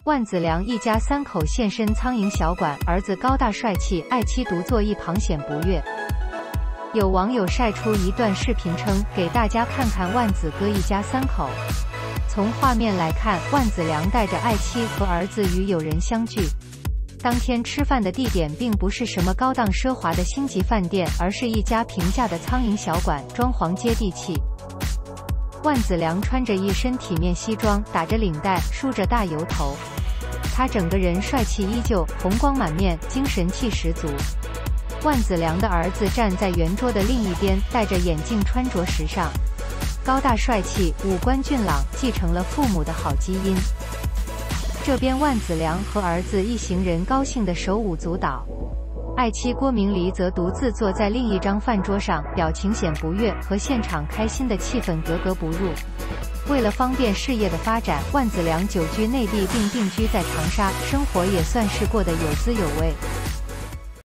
万梓良一家三口现身苍蝇小馆，儿子高大帅气，爱妻独坐一旁显不悦。有网友晒出一段视频称，给大家看看万梓哥一家三口。从画面来看，万梓良带着爱妻和儿子与友人相聚。当天吃饭的地点并不是什么高档奢华的星级饭店，而是一家平价的苍蝇小馆，装潢接地气。万梓良穿着一身体面西装，打着领带，梳着大油头，他整个人帅气依旧，红光满面，精神气十足。万梓良的儿子站在圆桌的另一边，戴着眼镜，穿着时尚，高大帅气，五官俊朗，继承了父母的好基因。这边万梓良和儿子一行人高兴地手舞足蹈，爱妻郭明梨则独自坐在另一张饭桌上，表情显不悦，和现场开心的气氛格格不入。为了方便事业的发展，万梓良久居内地并定居在长沙，生活也算是过得有滋有味。